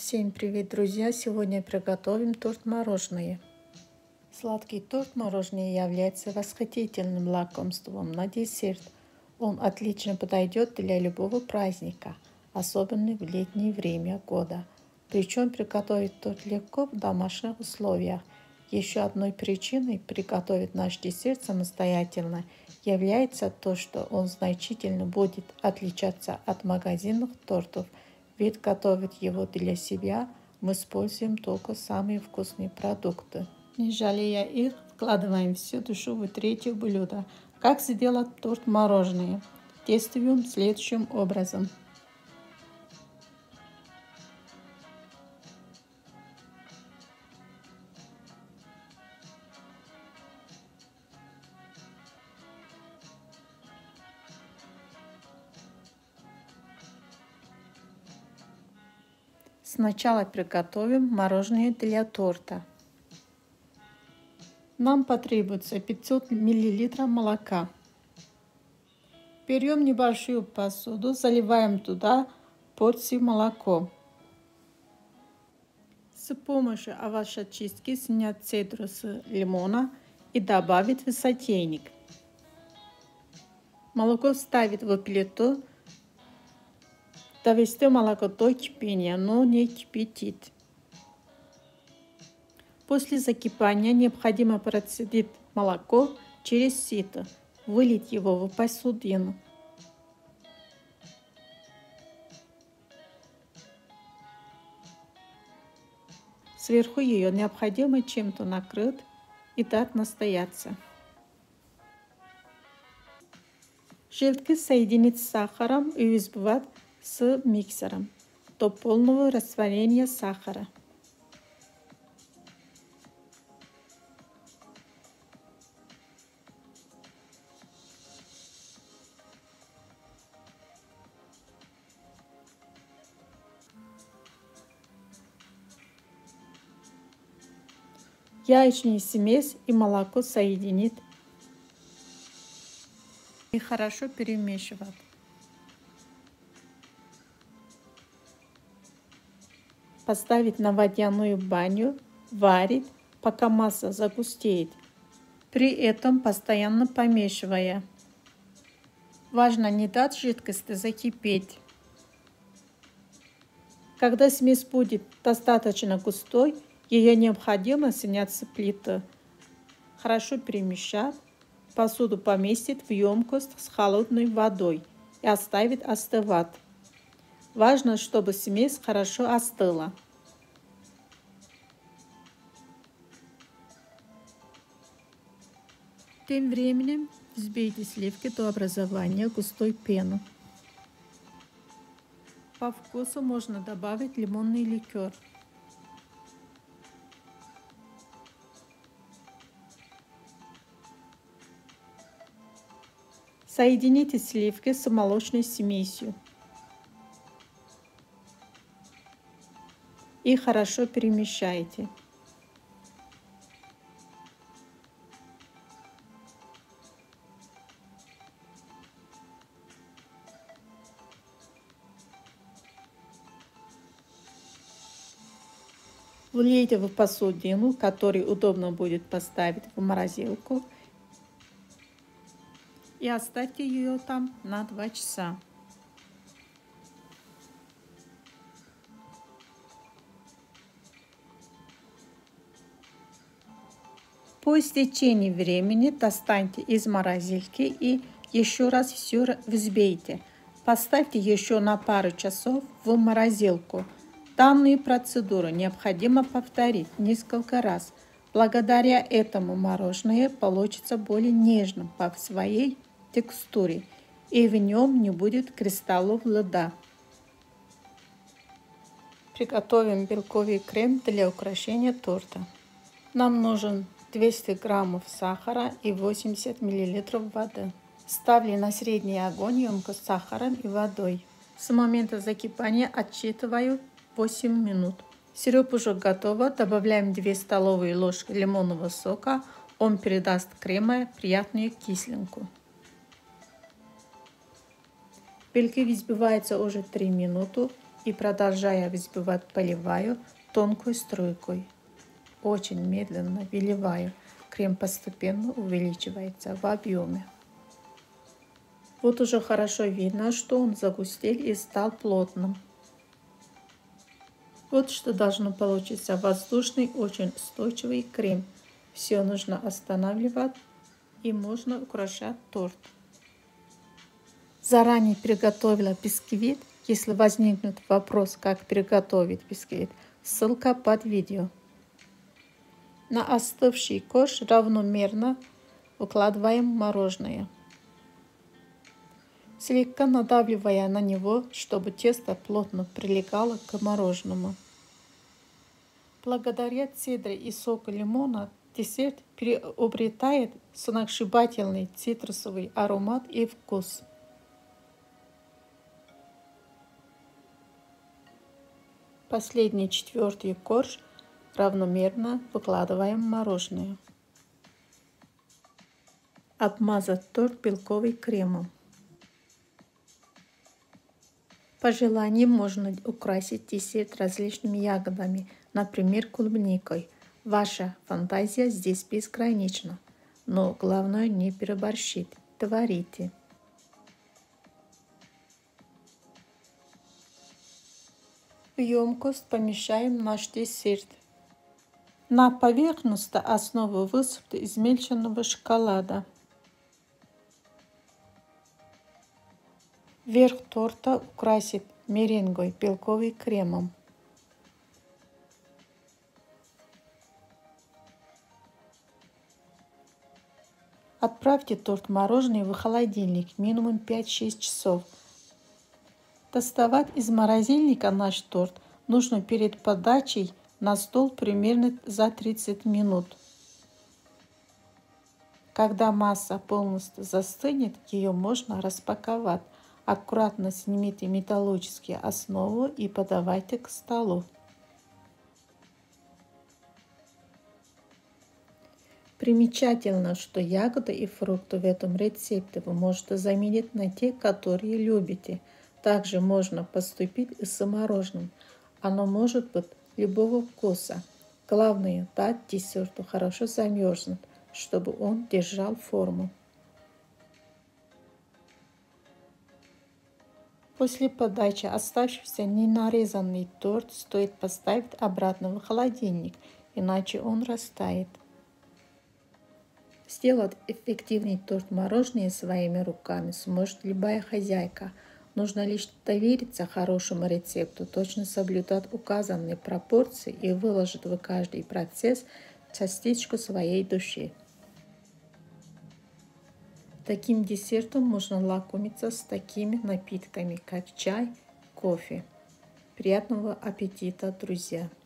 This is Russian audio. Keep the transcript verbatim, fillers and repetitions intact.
Всем привет, друзья! Сегодня приготовим торт-мороженое. Сладкий торт-мороженое является восхитительным лакомством на десерт. Он отлично подойдет для любого праздника, особенно в летнее время года. Причем приготовить торт легко в домашних условиях. Еще одной причиной приготовить наш десерт самостоятельно является то, что он значительно будет отличаться от магазинных тортов. Ведь готовить его для себя мы используем только самые вкусные продукты. Не жалея их, вкладываем всю душу в третье блюдо. Как сделать торт-мороженое? Действуем следующим образом. Сначала приготовим мороженое для торта. Нам потребуется пятьсот миллилитров молока. Берем небольшую посуду, заливаем туда порцию молока. С помощью овощечистки снять цедру с лимона и добавить в сотейник. Молоко ставить в плиту. Довести молоко до кипения, но не кипятить. После закипания необходимо процедить молоко через сито, вылить его в посудину. Сверху ее необходимо чем-то накрыть и дать настояться. Желтки соединить с сахаром и взбивать с миксером до полного растворения сахара. Яичную смесь и молоко соединить и хорошо перемешивать. Поставить на водяную баню, варить, пока масса загустеет, при этом постоянно помешивая. Важно не дать жидкости закипеть. Когда смесь будет достаточно густой, ее необходимо снять с плиты. Хорошо перемешать, посуду поместить в емкость с холодной водой и оставить остывать. Важно, чтобы смесь хорошо остыла. Тем временем взбейте сливки до образования густой пены. По вкусу можно добавить лимонный ликер. Соедините сливки с молочной смесью и хорошо перемешайте. Влейте в посудину, которую удобно будет поставить в морозилку, и оставьте ее там на два часа. По истечении времени достаньте из морозилки и еще раз все взбейте. Поставьте еще на пару часов в морозилку. Данную процедуру необходимо повторить несколько раз. Благодаря этому мороженое получится более нежным по своей текстуре, и в нем не будет кристаллов льда. Приготовим белковый крем для украшения торта. Нам нужен двести граммов сахара и восемьдесят миллилитров воды. Ставлю на средний огонь емкость с сахаром и водой. С момента закипания отсчитываю восемь минут. Сироп уже готово. Добавляем две столовые ложки лимонного сока. Он придаст крему приятную кислинку. Белки взбиваются уже три минуты. и, продолжая взбивать, поливаю тонкой струйкой. Очень медленно выливаю. Крем постепенно увеличивается в объеме. Вот уже хорошо видно, что он загустел и стал плотным. Вот что должно получиться: воздушный, очень устойчивый крем. Все нужно останавливать, и можно украшать торт. Заранее приготовила бисквит. Если возникнет вопрос, как приготовить бисквит, ссылка под видео. На остывший корж равномерно выкладываем мороженое, слегка надавливая на него, чтобы тесто плотно прилегало к мороженому. Благодаря цедре и соку лимона десерт приобретает сногсшибательный цитрусовый аромат и вкус. Последний, четвертый корж равномерно выкладываем мороженое. Обмазать торт белковым кремом. По желанию можно украсить десерт различными ягодами, например, клубникой. Ваша фантазия здесь безгранична, но главное не переборщить. Творите. В емкость помещаем наш десерт. На поверхность основы высыпьте измельченного шоколада. Верх торта украсить меренгой белковым кремом. Отправьте торт мороженое в холодильник минимум пять-шесть часов. Доставать из морозильника наш торт нужно перед подачей на стол примерно за тридцать минут. Когда масса полностью застынет, ее можно распаковать. Аккуратно снимите металлическую основу и подавайте к столу. Примечательно, что ягоды и фрукты в этом рецепте вы можете заменить на те, которые любите. Также можно поступить и с мороженым. Оно может быть любого вкуса. Главное — дать десерту хорошо замерзнуть, чтобы он держал форму. После подачи оставшийся ненарезанный торт стоит поставить обратно в холодильник, иначе он растает. Сделать эффективный торт мороженое своими руками сможет любая хозяйка. Нужно лишь довериться хорошему рецепту, точно соблюдать указанные пропорции и выложить в каждый процесс частичку своей души. Таким десертом можно лакомиться с такими напитками, как чай, кофе. Приятного аппетита, друзья!